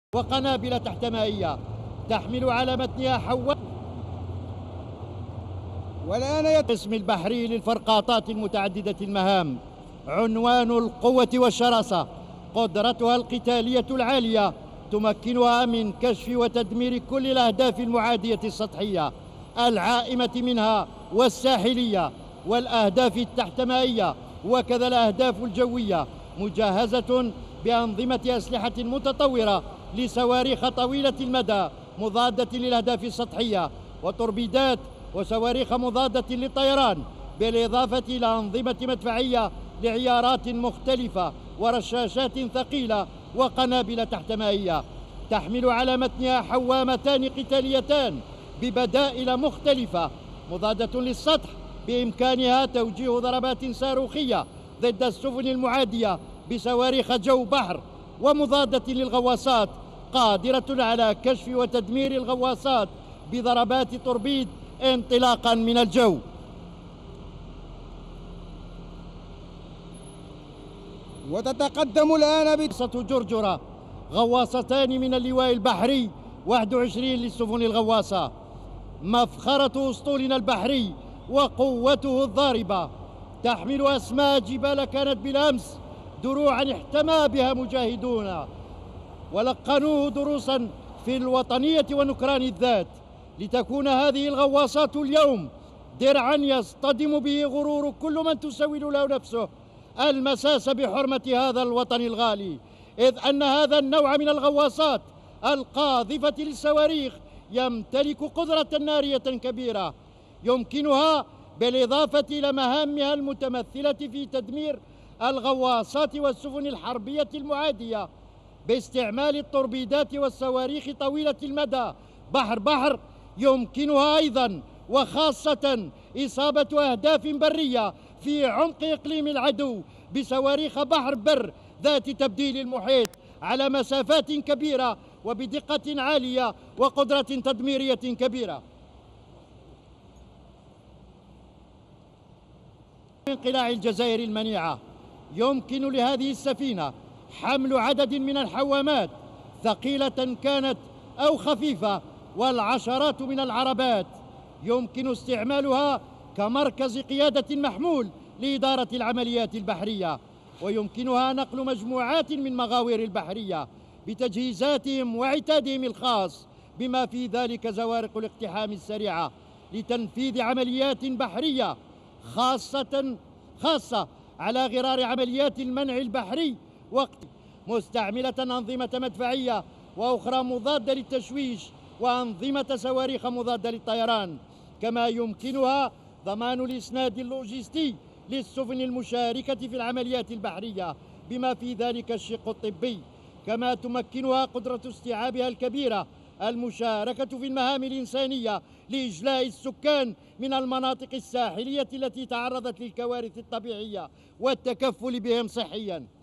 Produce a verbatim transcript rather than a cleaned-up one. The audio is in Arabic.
وقنابل تحت مائية تحمل على متنها حواء. والآن الاسم البحري للفرقاطات المتعددة المهام، عنوان القوة والشراسة، قدرتها القتالية العالية تمكنها من كشف وتدمير كل الأهداف المعادية السطحية العائمة منها والساحلية والأهداف التحتمائية وكذا الأهداف الجوية، مجهزة بأنظمة أسلحة متطورة لصواريخ طويلة المدى مضادة للأهداف السطحية وتوربيدات وصواريخ مضادة للطيران، بالإضافة إلى أنظمة مدفعية لعيارات مختلفة ورشاشات ثقيلة وقنابل تحتمائية. تحمل على متنها حوامتان قتاليتان ببدائل مختلفة مضادة للسطح، بإمكانها توجيه ضربات صاروخية ضد السفن المعادية بصواريخ جو بحر، ومضادة للغواصات قادرة على كشف وتدمير الغواصات بضربات توربيد انطلاقا من الجو. وتتقدم الآن بغواصة جرجرة، غواصتان من اللواء البحري واحد وعشرين للسفن الغواصة، مفخرة أسطولنا البحري وقوته الضاربة، تحمل أسماء جبال كانت بالأمس دروعا احتمى بها مجاهدون ولقنوه دروسا في الوطنية ونكران الذات، لتكون هذه الغواصات اليوم درعا يصطدم به غرور كل من تسول له نفسه المساس بحرمة هذا الوطن الغالي، إذ أن هذا النوع من الغواصات القاذفة للصواريخ يمتلك قدرة نارية كبيرة يمكنها بالإضافة إلى مهامها المتمثلة في تدمير الغواصات والسفن الحربية المعادية باستعمال التوربيدات والصواريخ طويلة المدى بحر بحر، يمكنها أيضا وخاصة إصابة أهداف برية في عمق إقليم العدو بصواريخ بحر بر ذات تبديل المحيط على مسافات كبيرة وبدقة عالية وقدرة تدميرية كبيرة. انقلاع الجزائر المنيعة يمكن لهذه السفينة حمل عدد من الحوامات ثقيلة كانت أو خفيفة والعشرات من العربات، يمكن استعمالها كمركز قيادة محمول لإدارة العمليات البحرية، ويمكنها نقل مجموعات من مغاوير البحرية بتجهيزاتهم وعتادهم الخاص بما في ذلك زوارق الاقتحام السريعة لتنفيذ عمليات بحرية خاصة خاصة على غرار عمليات المنع البحري، وقت مستعملة أنظمة مدفعية وأخرى مضادة للتشويش وأنظمة صواريخ مضادة للطيران، كما يمكنها ضمان الإسناد اللوجستي للسفن المشاركة في العمليات البحرية بما في ذلك الشق الطبي، كما تمكنها قدرة استيعابها الكبيرة المشاركة في المهام الإنسانية لإجلاء السكان من المناطق الساحلية التي تعرضت للكوارث الطبيعية والتكفل بهم صحياً.